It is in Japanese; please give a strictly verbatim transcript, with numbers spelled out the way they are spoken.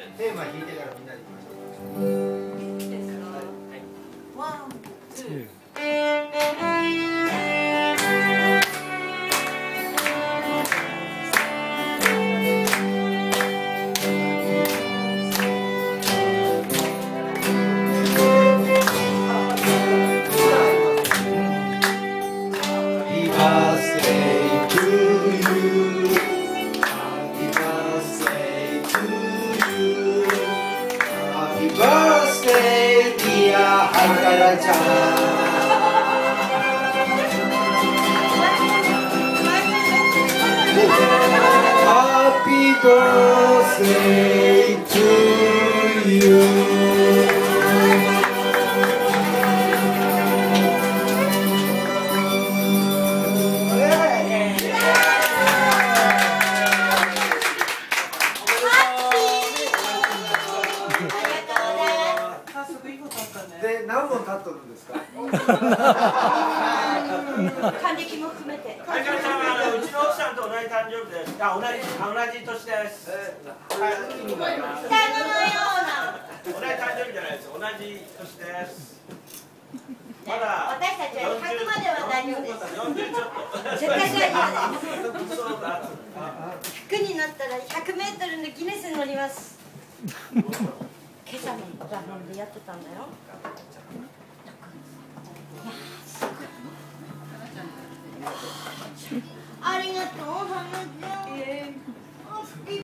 テーマ弾いてからみんなで行きましょう。 いいですか。ワン、ツー。 Happy birthday to you.で、何本経っとるんですか？ 還暦も含めて。 はい、皆さん、あのうちの奥さんと同じ誕生日です。あ、同じ、あ、同じ年です。はい、 双子のような。 同じ誕生日じゃないです。同じ年です。まだ私たちはひゃくまでは大丈夫です。 よんじゅうちょっと。 絶対大丈夫です。 そうだ。 ひゃくになったらひゃくメートルのギネスに乗ります。今朝もドラゴンでやってたんだよ。ありがとう、花ちゃん。